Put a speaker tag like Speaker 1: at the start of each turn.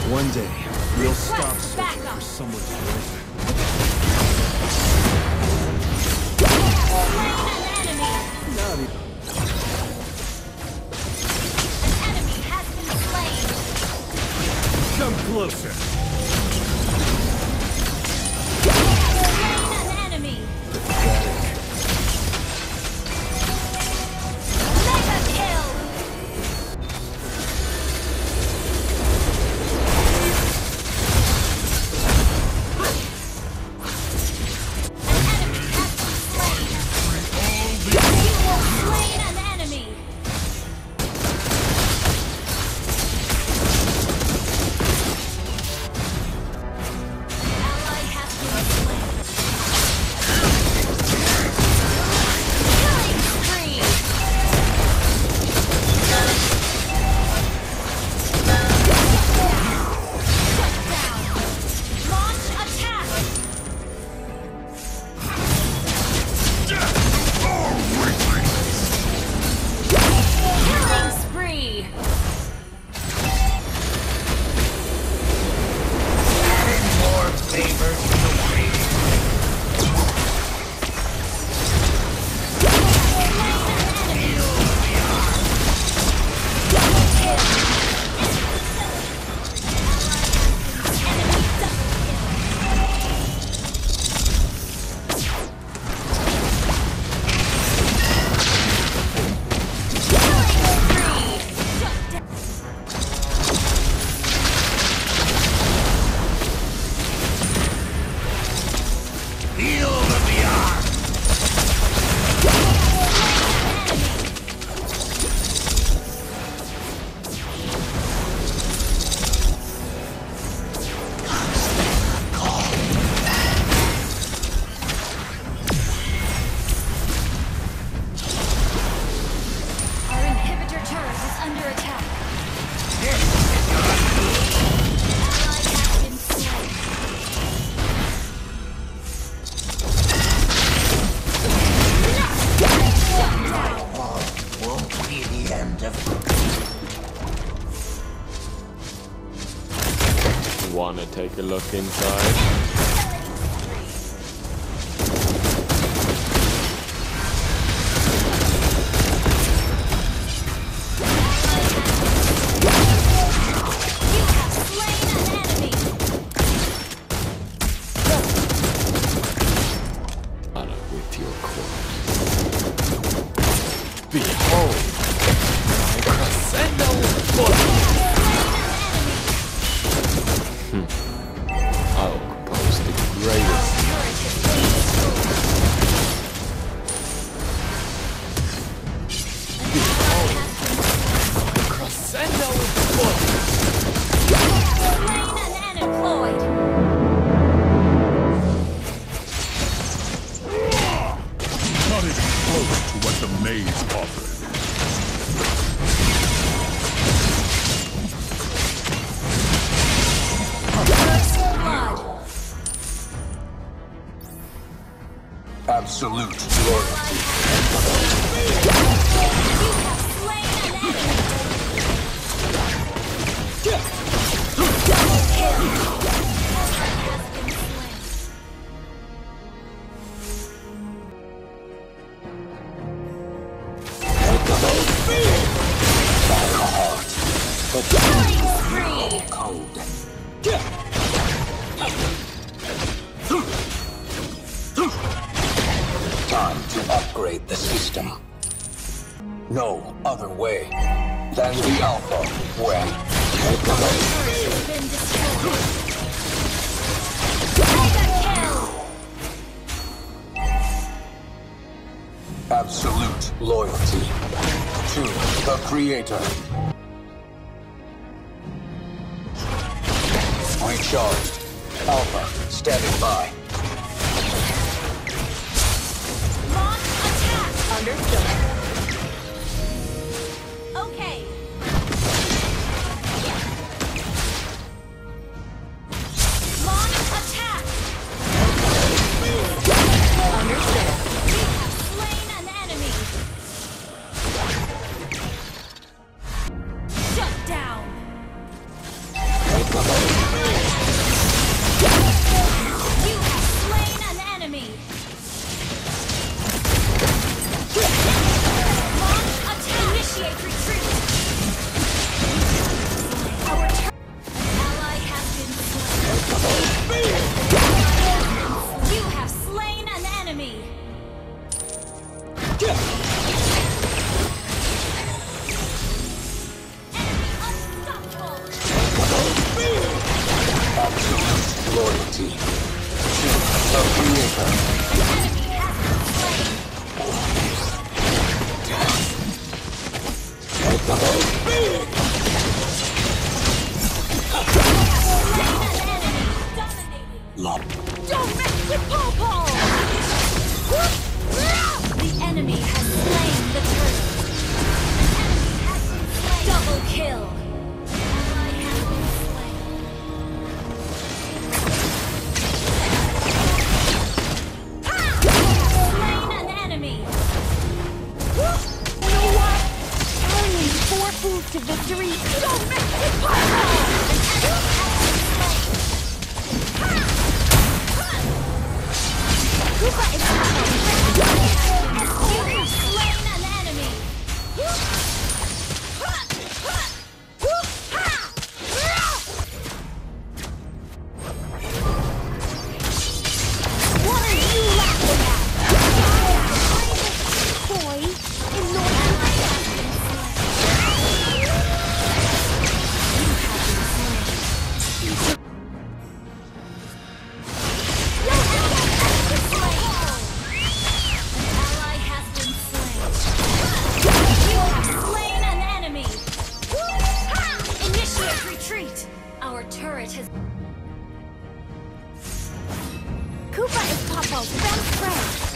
Speaker 1: One day, we'll stop searching for someone to worship. Not even.
Speaker 2: An enemy has been slain.
Speaker 1: Come closer.
Speaker 2: Slain an enemy. Mega kill.
Speaker 3: Wanna take a look inside?
Speaker 1: Behold! My crescendo foot!
Speaker 3: I'll compose the greatest.
Speaker 1: Behold! The crescendo foot!
Speaker 2: Slain and unemployed.
Speaker 4: Not even close to what the maze offered.
Speaker 5: Absolute loyalty.
Speaker 2: You have slain an enemy. Double kill. Has been slain. Killing spree.
Speaker 5: Cold. Time to upgrade the system. No other way than the Alpha way.
Speaker 2: Has been destroyed. Mega kill.
Speaker 5: Absolute loyalty to the Creator. Recharged. Alpha standing by.
Speaker 2: Launch attack. Understood. Okay. Launch attack. Understood. You have slain an enemy. Shut down. You have slain an enemy. Launch attack. Initiate retreat. Our ally has been slain. You have slain an enemy. Enemy unstoppable.
Speaker 5: Absolute loyalty to the Creator.
Speaker 2: Enemy has been slain.
Speaker 5: Love.
Speaker 2: Don't mess with Paw! The enemy has slain the turtle. An enemy has been slain. Double kill. Ally has been slain. Ha! You have slain an enemy. You know what? Carrying 4 fools to victory. Don't mess with Paw! An enemy has been slain. Koopa is you have slain an enemy! What are you laughing at? Boy, in North Ally has been slain. You have been slain. Our turret has... Koopa is Popo's best friend.